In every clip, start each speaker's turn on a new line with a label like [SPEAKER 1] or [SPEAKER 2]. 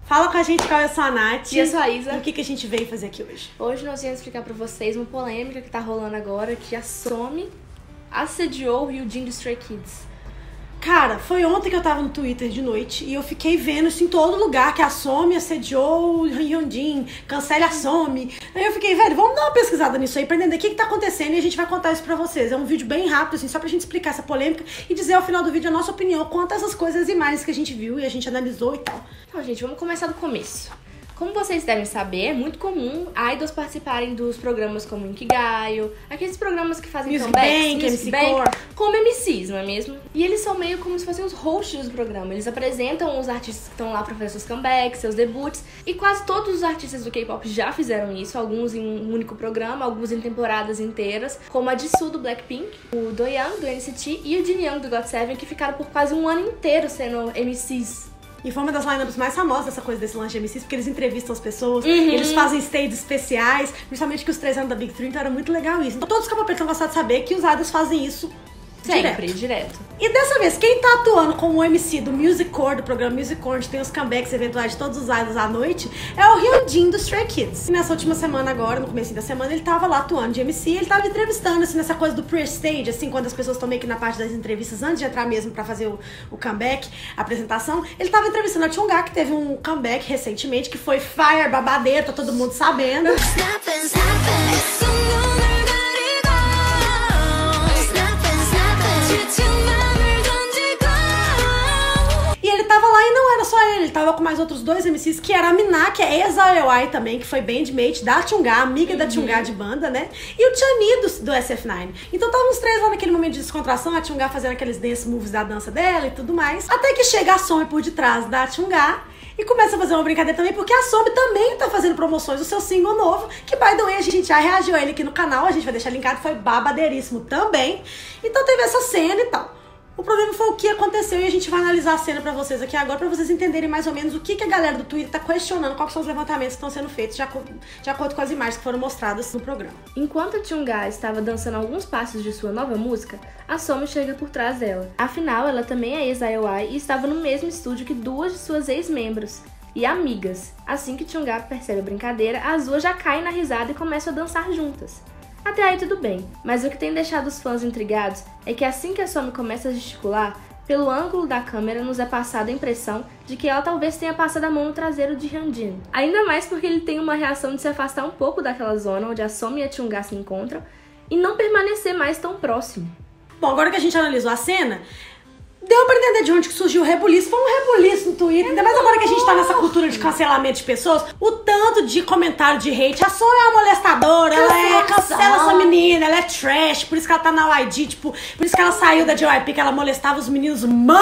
[SPEAKER 1] Fala com a gente qual é a sua Nath.
[SPEAKER 2] E eu sou a Isa.
[SPEAKER 1] E o que a gente veio fazer aqui hoje?
[SPEAKER 2] Hoje nós viemos explicar pra vocês uma polêmica que tá rolando agora, que a Somi assediou o Hyunjin do Stray Kids.
[SPEAKER 1] Cara, foi ontem que eu tava no Twitter de noite e eu fiquei vendo isso em todo lugar, que a Somi assediou o Hyunjin, cancele a Somi. Aí eu fiquei, velho, vamos dar uma pesquisada nisso aí pra entender o que tá acontecendo e a gente vai contar isso pra vocês. É um vídeo bem rápido, assim, só pra gente explicar essa polêmica e dizer ao final do vídeo a nossa opinião quanto a essas coisas e imagens que a gente viu e a gente analisou e tal.
[SPEAKER 2] Então, gente, vamos começar do começo. Como vocês devem saber, é muito comum idols participarem dos programas como Inkigayo, aqueles programas que fazem
[SPEAKER 1] Music
[SPEAKER 2] comebacks,
[SPEAKER 1] Bank,
[SPEAKER 2] Music
[SPEAKER 1] MC
[SPEAKER 2] Bank,
[SPEAKER 1] Core.
[SPEAKER 2] como MCs, não é mesmo? E eles são meio como se fossem os hosts do programa. Eles apresentam os artistas que estão lá pra fazer seus comebacks, seus debuts, e quase todos os artistas do K-pop já fizeram isso, alguns em um único programa, alguns em temporadas inteiras, como a Jisoo do Blackpink, o Doyoung do NCT e o Jin Young do GOT7, que ficaram por quase um ano inteiro sendo MCs.
[SPEAKER 1] E foi uma das lineups mais famosas dessa coisa desse lance de MCs, porque eles entrevistam as pessoas, eles fazem stages especiais, principalmente que os 3 anos da Big 3, então era muito legal isso. Então todos os capoeiros estão gostados de saber que os idols fazem isso
[SPEAKER 2] Sempre, direto.
[SPEAKER 1] E dessa vez, quem tá atuando como MC do Music Core, do programa Music Core, onde tem os comebacks eventuais de todos os idols à noite, é o Hyunjin do Stray Kids. E nessa última semana agora, no começo da semana, ele tava lá atuando de MC, ele tava entrevistando, assim, nessa coisa do pre-stage, assim, quando as pessoas estão meio que na parte das entrevistas, antes de entrar mesmo pra fazer o comeback, a apresentação, ele tava entrevistando a Chungha, que teve um comeback recentemente, que foi fire, babadeiro, tá todo mundo sabendo. Tava lá e não era só ele tava com mais outros 2 MCs, que era a Mina, que é ex-IOI também, que foi bandmate da Chungha, amiga da Chungha de banda, né? E o Chani do SF9. Então estavam os 3 lá naquele momento de descontração, a Chungha fazendo aqueles dance moves da dança dela e tudo mais. Até que chega a Somi por detrás da Chungha e começa a fazer uma brincadeira também, porque a Somi também tá fazendo promoções do seu single novo, que, by the way, a gente já reagiu a ele aqui no canal, a gente vai deixar linkado, foi babadeiríssimo também. Então teve essa cena e tal. O problema foi o que aconteceu e a gente vai analisar a cena pra vocês aqui agora, pra vocês entenderem mais ou menos o que a galera do Twitter tá questionando, quais são os levantamentos que estão sendo feitos de acordo com as imagens que foram mostradas no programa.
[SPEAKER 2] Enquanto a Chungha estava dançando alguns passos de sua nova música, a Somi chega por trás dela. Afinal, ela também é ex-IOI e estava no mesmo estúdio que 2 de suas ex-membros e amigas. Assim que Chungha percebe a brincadeira, as 2 já caem na risada e começam a dançar juntas. Até aí tudo bem, mas o que tem deixado os fãs intrigados é que assim que a Somi começa a gesticular, pelo ângulo da câmera nos é passada a impressão de que ela talvez tenha passado a mão no traseiro de Hyunjin. Ainda mais porque ele tem uma reação de se afastar um pouco daquela zona onde a Somi e a Chungha se encontram e não permanecer mais tão próximo.
[SPEAKER 1] Bom, agora que a gente analisou a cena, deu pra entender de onde que surgiu o rebuliço. Foi um rebuliço no Twitter. Ainda mais agora que a gente tá nessa cultura de cancelamento de pessoas. O tanto de comentário de hate. A Somi é uma molestadora. Cancela essa menina. Ela é trash. Por isso que ela tá na YG. Tipo, por isso que ela saiu da JYP. Que ela molestava os meninos.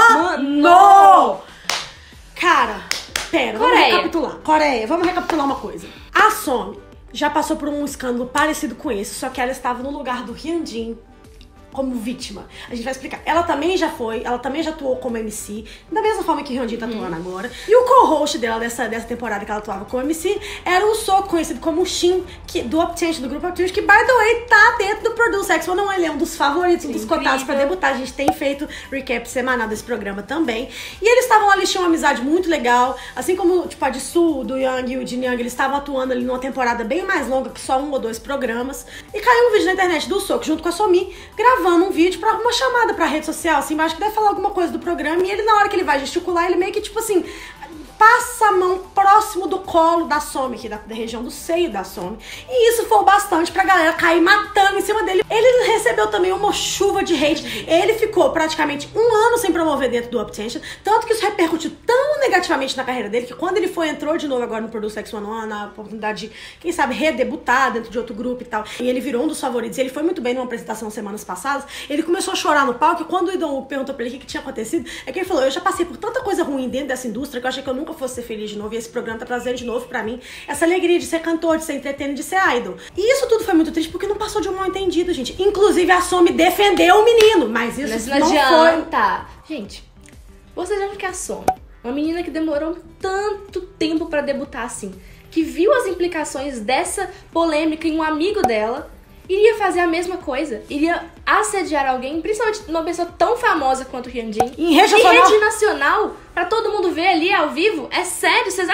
[SPEAKER 1] Mano! Cara, pera. Vamos recapitular. Coreia. Vamos recapitular uma coisa. A Somi já passou por um escândalo parecido com esse. Só que ela estava no lugar do Hyunjin como vítima. A gente vai explicar. Ela também já atuou como MC, da mesma forma que o Hyunjin tá atuando agora. E o co-host dela dessa temporada que ela atuava como MC era o Soo, conhecido como o Shin, do Uptension, do grupo Uptension, que, by the way, tá dentro do Produce X. Não, ele é um dos favoritos, um dos cotados pra debutar. A gente tem feito recap semanal desse programa também. E eles estavam ali, tinham uma amizade muito legal. Assim como, tipo, a Jisoo, do Young e o Jin Young, eles estavam atuando ali numa temporada bem mais longa que só 1 ou 2 programas. E caiu um vídeo na internet do Soo, junto com a Somi, gravando um vídeo pra uma chamada pra rede social, assim, acho que deve falar alguma coisa do programa, e ele, na hora que ele vai gesticular, ele meio que, tipo assim, passa a mão próximo do colo da Somi, aqui da região do seio da Somi. E isso foi o bastante pra galera cair matando em cima dele. Ele recebeu também uma chuva de hate. Ele ficou praticamente 1 ano sem promover dentro do Uptension, tanto que isso repercutiu tão negativamente na carreira dele, que quando ele entrou de novo agora no Produce X1, na oportunidade de, quem sabe, redebutar dentro de outro grupo e tal, e ele virou um dos favoritos, ele foi muito bem numa apresentação semanas passadas, ele começou a chorar no palco, e quando o Idol perguntou pra ele o que tinha acontecido, é que ele falou, eu já passei por tanta coisa ruim dentro dessa indústria, que eu achei que eu nunca fosse ser feliz de novo, e esse programa tá trazendo de novo pra mim essa alegria de ser cantor, de ser entretenimento, de ser idol. E isso tudo foi muito triste, porque não passou de um mal entendido, gente. Inclusive, a Somi defendeu o menino, mas isso não
[SPEAKER 2] adianta. Gente, vocês acham que a Somi, uma menina que demorou tanto tempo pra debutar assim, que viu as implicações dessa polêmica em um amigo dela, iria fazer a mesma coisa? Iria assediar alguém, principalmente uma pessoa tão famosa quanto o Hyunjin,
[SPEAKER 1] em rede nacional,
[SPEAKER 2] pra todo mundo ver ali ao vivo? É sério? Vocês acham mesmo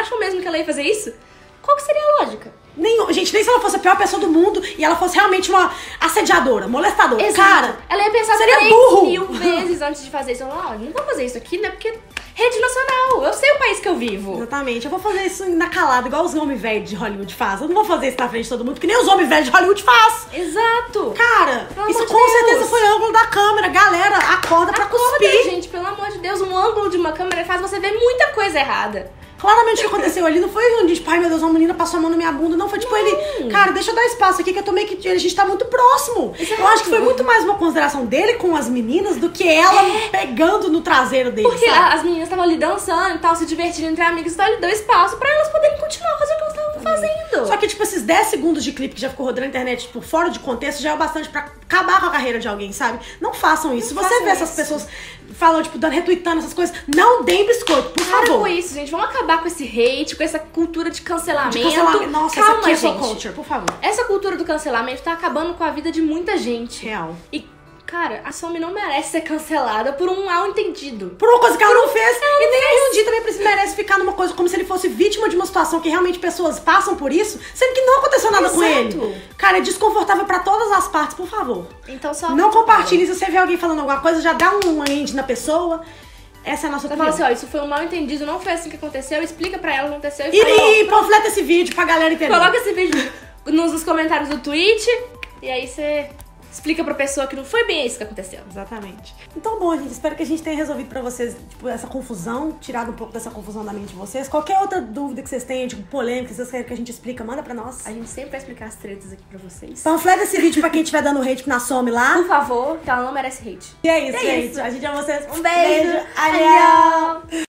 [SPEAKER 2] ela ia fazer isso? Qual que seria a lógica?
[SPEAKER 1] Gente, nem se ela fosse a pior pessoa do mundo e ela fosse realmente uma assediadora, molestadora.
[SPEAKER 2] Exato.
[SPEAKER 1] Cara,
[SPEAKER 2] ela ia pensar
[SPEAKER 1] seria
[SPEAKER 2] 3.000 vezes antes de fazer isso. Ela, não vou fazer isso aqui, né? Porque rede nacional, eu sei o país que eu vivo.
[SPEAKER 1] Exatamente, eu vou fazer isso na calada, igual os homens velhos de Hollywood fazem. Eu não vou fazer isso na frente de todo mundo, porque nem os homens velhos de Hollywood fazem.
[SPEAKER 2] Exato.
[SPEAKER 1] Cara,
[SPEAKER 2] Pelo
[SPEAKER 1] isso
[SPEAKER 2] amor de
[SPEAKER 1] com
[SPEAKER 2] Deus.
[SPEAKER 1] certeza foi ângulo da câmera. Galera, acorda pra cuspir.
[SPEAKER 2] Gente, pelo amor de Deus, um ângulo de uma câmera faz você ver muita coisa errada.
[SPEAKER 1] Claramente o que aconteceu ali não foi onde, tipo, ai meu Deus, uma menina passou a mão na minha bunda. Não, foi tipo ele, cara, deixa eu dar espaço aqui que eu tô meio que. A gente tá muito próximo.
[SPEAKER 2] Exato.
[SPEAKER 1] Eu acho que foi muito mais uma consideração dele com as meninas do que ela pegando no traseiro dele.
[SPEAKER 2] Porque
[SPEAKER 1] sabe?
[SPEAKER 2] as meninas estavam ali dançando e tal, se divertindo entre amigas, então ele deu espaço pra elas poderem continuar fazendo o que elas estavam fazendo.
[SPEAKER 1] Só que, tipo, esses 10 segundos de clipe que já ficou rodando na internet, tipo, fora de contexto, já é o bastante pra acabar com a carreira de alguém, sabe? Não façam isso. Se você
[SPEAKER 2] façam
[SPEAKER 1] vê essas
[SPEAKER 2] isso.
[SPEAKER 1] pessoas falando, tipo, retweetando essas coisas, não deem biscoito, por
[SPEAKER 2] Para
[SPEAKER 1] favor.
[SPEAKER 2] com isso, gente. Vamos acabar com esse hate, com essa cultura de cancelamento.
[SPEAKER 1] De cancelamento. Nossa,
[SPEAKER 2] Calma,
[SPEAKER 1] essa aqui é
[SPEAKER 2] gente.
[SPEAKER 1] sua culture, por favor.
[SPEAKER 2] Essa cultura do cancelamento tá acabando com a vida de muita gente.
[SPEAKER 1] Real.
[SPEAKER 2] E, cara, a Somi não merece ser cancelada por um mal entendido.
[SPEAKER 1] Por uma coisa que ela não fez.
[SPEAKER 2] ela
[SPEAKER 1] E
[SPEAKER 2] não
[SPEAKER 1] nem
[SPEAKER 2] fez.
[SPEAKER 1] a Hyundai também merece ficar numa coisa como se ele fosse vítima de uma situação que realmente pessoas passam por isso, sendo que não aconteceu nada com ele.
[SPEAKER 2] Exato.
[SPEAKER 1] Cara, é desconfortável pra todas as partes, por favor.
[SPEAKER 2] Então só...
[SPEAKER 1] Não compartilhe. Se você vê alguém falando alguma coisa, já dá um end na pessoa. Essa é a nossa
[SPEAKER 2] Você
[SPEAKER 1] opinião.
[SPEAKER 2] fala assim, ó, isso foi um mal entendido, não foi assim que aconteceu, explica pra ela o que aconteceu e fala,
[SPEAKER 1] E panfleta esse vídeo pra galera entender.
[SPEAKER 2] coloca esse vídeo nos comentários do Twitch e aí você explica pra pessoa que não foi bem isso que aconteceu.
[SPEAKER 1] Exatamente. Então, bom, gente, espero que a gente tenha resolvido pra vocês, tipo, essa confusão, tirado um pouco dessa confusão da mente de vocês. Qualquer outra dúvida que vocês tenham, tipo, polêmica, que vocês querem que a gente explica, manda pra nós.
[SPEAKER 2] A gente sempre vai explicar as tretas aqui pra vocês.
[SPEAKER 1] Panfleta esse vídeo pra quem estiver dando hate na Some lá.
[SPEAKER 2] Por favor, que ela não merece hate.
[SPEAKER 1] E é isso,
[SPEAKER 2] É
[SPEAKER 1] gente.
[SPEAKER 2] isso.
[SPEAKER 1] A gente ama vocês.
[SPEAKER 2] Um beijo.
[SPEAKER 1] Adiós.